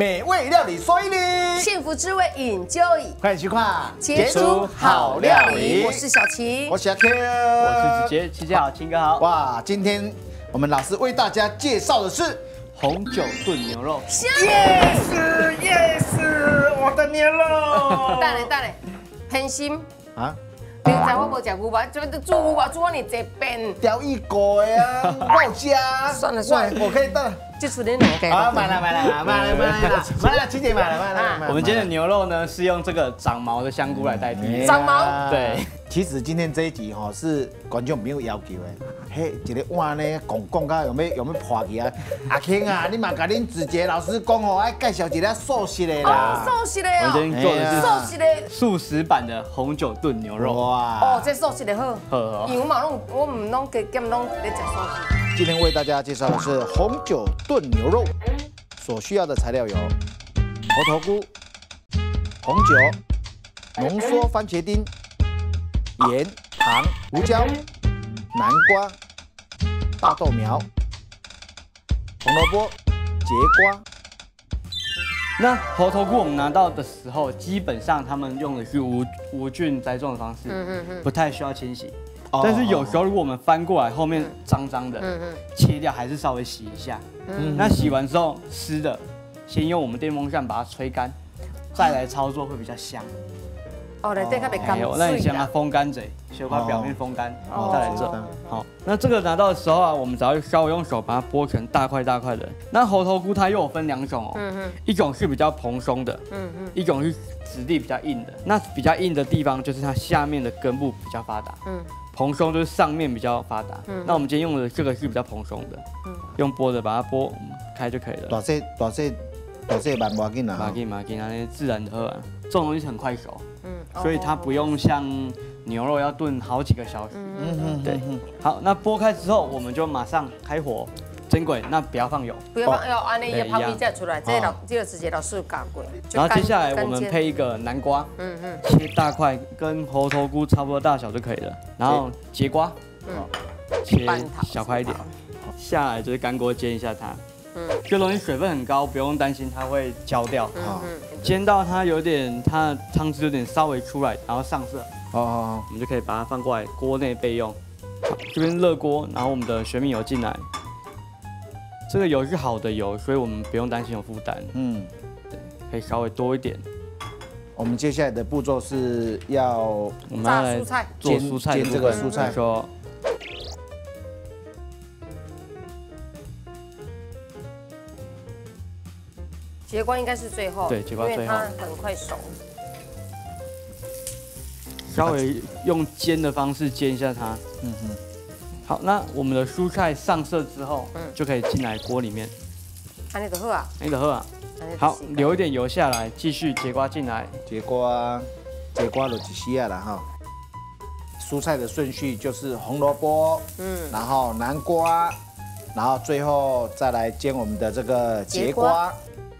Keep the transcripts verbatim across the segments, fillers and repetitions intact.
美味料理说一理， 幸福滋味饮就椅， 快点去看杰出好料理。我是小琪， 我是阿 Q， 我是子杰，琪姐好，青哥好。 哇，今天我们老师为大家介绍的是红酒炖牛肉。 yes yes， 我的牛肉。 等下等下，偏心啊？ 你知我无食牛排，这边煮牛排煮我你这边。 雕一个呀，我有加。 算了算了， 我可以等。 就出点两个。 好，买了买了买了买了买了，琪姐买了买了。 我们今天的牛肉呢是用这个长毛的香菇来代替。 长毛？ 对。 其实今天这一集哈是观众朋友要求的，嘿，一个碗呢讲讲到有没有没有破去啊？阿庆啊，你嘛甲恁子杰老师讲哦，爱介绍一个素食的啦。 素食的哦。我们今天做的是素食的素食版的红酒炖牛肉。 哇！ 哦，这素食的好。 好。 因为我嘛拢我唔拢加减拢咧食素食。 今天为大家介绍的是红酒炖牛肉，所需要的材料有猴头菇、红酒、浓缩番茄丁、盐、糖、胡椒、南瓜、大豆苗、红萝卜、节瓜。 那猴头菇我们拿到的时候，基本上他们用的是无无菌栽种的方式，嗯嗯嗯，不太需要清洗。 但是有时候如果我们翻过来，后面脏脏的，嗯嗯，切掉还是稍微洗一下。嗯，那洗完之后湿的，先用我们电风扇把它吹干，再来操作会比较香。 哦，来，这个别干水。 那你先把它风干者，先把表面风干，再来做。好，那这个拿到的时候啊，我们只要稍微用手把它剥成大块大块的。那猴头菇它又有分两种哦，嗯嗯，一种是比较蓬松的，嗯嗯，一种是质地比较硬的。那比较硬的地方就是它下面的根部比较发达，嗯。 蓬松就是上面比较发达，嗯、那我们今天用的这个是比较蓬松的，嗯、用剥的把它剥开就可以了。 大细大细大细慢不要紧啦， 不要紧不要紧，那些自然的喝完，这种东西很快熟，嗯，所以它不用像牛肉要炖好几个小时，嗯嗯对。好，那剥开之后，我们就马上开火蒸滚，那不要放油， 不要放油，按那个泡皮再出来，这老这个直接老师搞过。 然后接下来我们配一个南瓜，嗯嗯，切大块，跟猴头菇差不多大小就可以了。然后节瓜，嗯，切小块一点。下来就是干锅煎一下它，嗯，这东西水分很高，不用担心它会焦掉。嗯煎到它有点，它的汤汁有点稍微出来，然后上色，哦，我们就可以把它放过来锅内备用。好，这边热锅，然后我们的玄米油进来。 这个油是好的油，所以我们不用担心有负担。嗯，对，可以稍微多一点。我们接下来的步骤是要我们要来做蔬菜煎这个蔬菜。 说， 节瓜应该是最后， 对，节瓜最后， 因为它很快熟。 稍微用煎的方式煎一下它。嗯哼。 好，那我们的蔬菜上色之后，嗯，就可以进来锅里面。 安尼就好啊， 安尼就好啊。好，留一点油下来，继续节瓜进来。 节瓜，节瓜就一丝啊啦哈。蔬菜的顺序就是红萝卜，嗯，然后南瓜，然后最后再来煎我们的这个节瓜。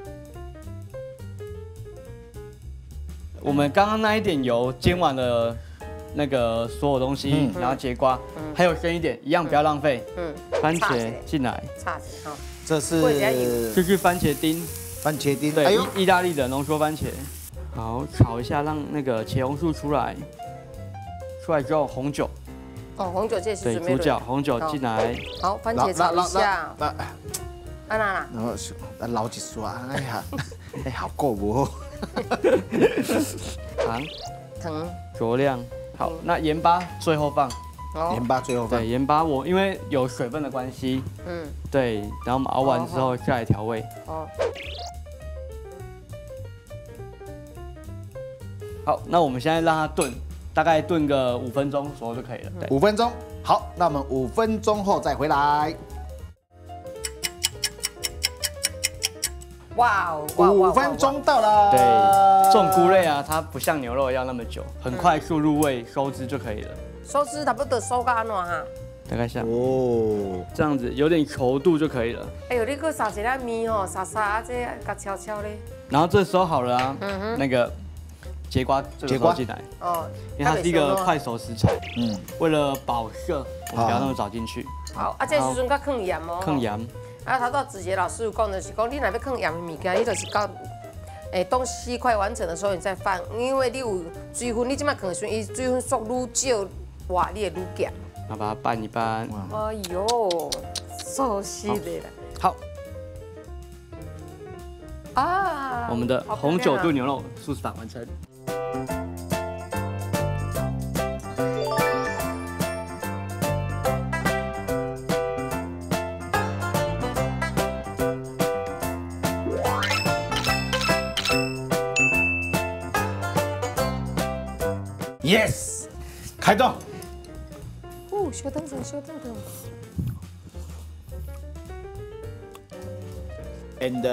我们刚刚那一点油煎完了。 那个所有东西，然后节瓜，还有剩一点，一样不要浪费。嗯，番茄进来， 好， 这是这是番茄丁， 番茄丁， 对，意大利的浓缩番茄。好，炒一下，让那个茄红素出来，出来之后红酒。 哦，红酒这是对，主角红酒进来。 好，番茄炒一下。啊啦啦， 然后捞一刷，哎呀，哎，好过不？ 糖， 糖， 酌量。 好，那盐巴最后放， 盐巴最后放。 对，盐巴我因为有水分的关系，嗯，对，然后我们熬完之后再来调味。哦。好，那我们现在让它炖，大概炖个五分钟左右就可以了。 五分钟。好，那我们五分钟后再回来。 哇哦， 五分钟到了。 对，这种菇类啊，它不像牛肉要那么久，很快速入味收汁就可以了。 收汁差不多收到安怎哈？ 大概像哦，这样子有点稠度就可以了。 哎呦，你搁撒一粒面哦，撒撒啊，这甲悄悄嘞。 然后这时候好了啊，那个节瓜这个时候进来哦，因为它是一个快熟食材，嗯，为了保色，我们不要那么早进去。 好，啊，这时阵甲放盐哦。 放盐。 啊，头到子杰老师有讲的是讲，你若要放盐的物件，你就是到诶东西快完成的时候你再放，因为你有水分，你即摆放的时候，伊水分缩愈少，哇，你会愈咸。 那把它拌一拌。 哎呦，熟悉的了。 好。 啊， 我们的红酒炖牛肉素食法完成。 Yes， 开动。 哦，小等等，小等等。 And，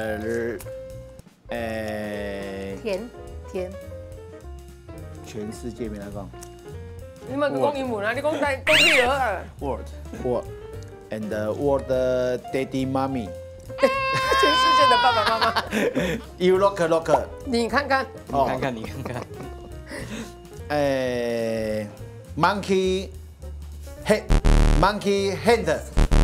呃， 甜甜。 全世界没来讲。 你们讲英文啊？你讲台讲女儿啊 Word Word and word daddy mommy。 全世界的爸爸妈妈。 You look look。 你看看。 你看看，你看看。 诶 ，monkey head monkey hand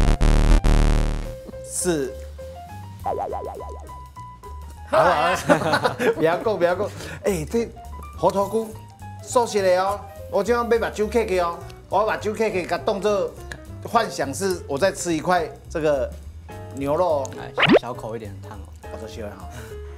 是，好不好？不要讲，不要讲。哎，这猴头菇熟悉的哦，我今晚买把酒 cake 哦，我要把酒 cake 给它当做幻想是我在吃一块这个牛肉， 哎，小口一点的汤哦， 我说喜欢哈。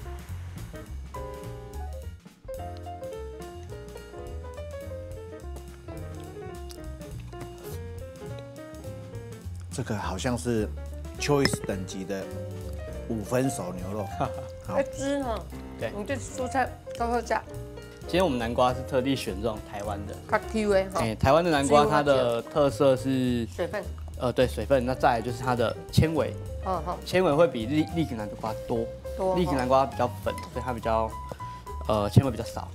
这个好像是 Choice 等级的五分熟牛肉， 好汁哈。对，你这蔬菜高高价。 今天我们南瓜是特地选这种台湾的， 较 Q 的哈。 哎，台湾的南瓜它的特色是水分， 呃，对水分，那再来就是它的纤维， 嗯哼， 纤维会比立立体南瓜多， 多立体南瓜比较粉，所以它比较呃纤维比较少。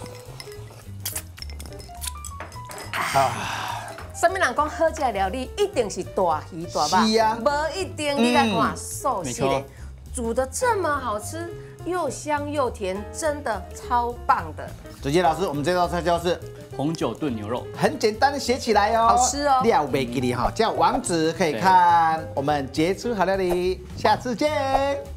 啊。 什么人讲好食的料理一定是大鱼大肉？ 是啊， 无一定。你来看寿司嗯嘞，煮的这么好吃，又香又甜，真的超棒的。 子杰老师，我们这道菜就是红酒炖牛肉， 很简单的写起来哦， 好吃哦。 料贝给你哈，叫网址可以看我们杰出好料理，下次见。